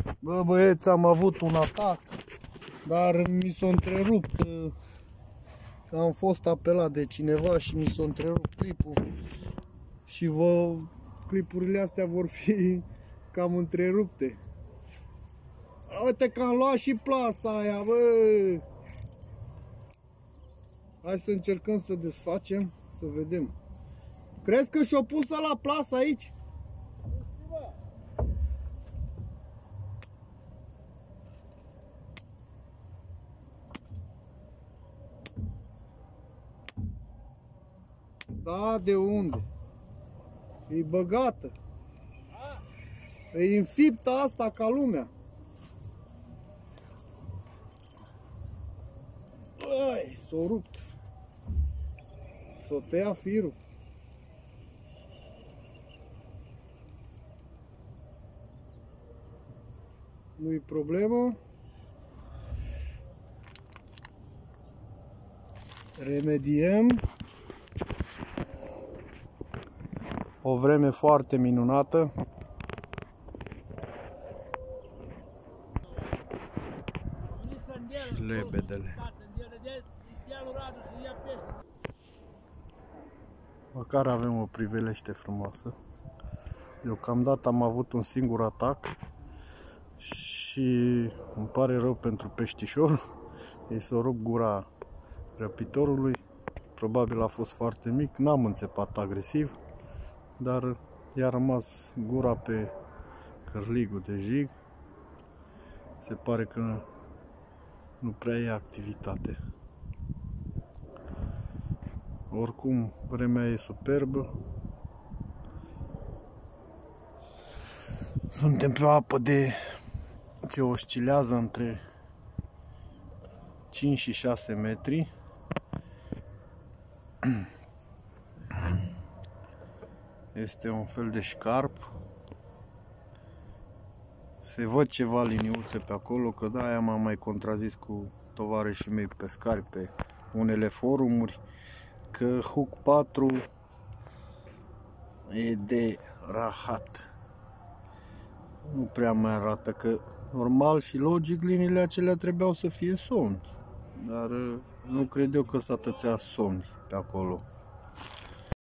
Bă, băieți, am avut un atac, dar mi s-a întrerupt. Am fost apelat de cineva și mi s-a întrerupt clipul. Și clipurile astea vor fi cam întrerupte. Uite că am luat și plasa aia, bă! Hai să încercăm să desfacem, să vedem. Crezi că și-o pus la plasă aici? Da, de unde? E băgată. E înfiptă asta ca lumea. Băi, s-a rupt. S-a tăiat firul. Nu-i problemă. Remediem. O vreme foarte minunată. Și lebedele. Măcar avem o priveliște frumoasă. Deocamdată am avut un singur atac și îmi pare rău pentru peștișor. Ei s-a rupt gura răpitorului. Probabil a fost foarte mic, n-am înțepat agresiv, dar i-a rămas gura pe cărligul de jig. Se pare că nu prea e activitate. Oricum, vremea e superbă. Suntem pe o apă ce oscilează între 5 și 6 metri. Este un fel de șcarp. Se văd ceva liniuțe pe acolo, că de-aia m-am mai contrazis cu tovarășii mei pescari pe unele forumuri, că Hook 4 e de rahat. Nu prea mai arată, că normal și logic liniile acelea trebuiau să fie somni, dar nu cred eu că s-a tățea somni pe acolo.